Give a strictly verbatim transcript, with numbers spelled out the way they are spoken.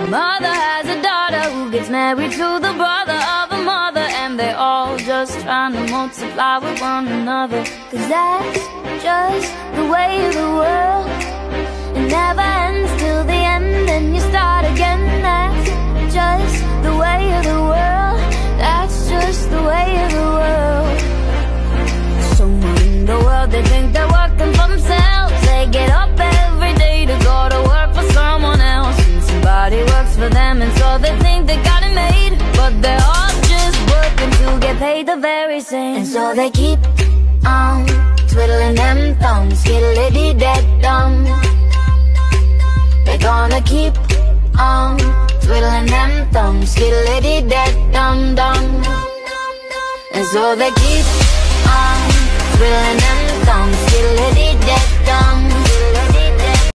Mother has a daughter who gets married to the brother of a mother, and they're all just trying to multiply with one another. Cause that's just the way of the world. It never ends till the end, and you start again. That's just the way of the world. That's just the way of the world. Somewhere in the world they think they're working for themselves. They get up every day to go to work for someone else, and somebody works for them, and so they think they got it made. But they're all just working to get paid the very same. And so they keep on twiddling them thumbs, skiddly-dee-dead-dum. They're gonna keep on twiddling them thumbs, skiddly-dee-dead-dum-dum. And so they keep on twiddling them thumbs, skiddly-dee-dead-dum.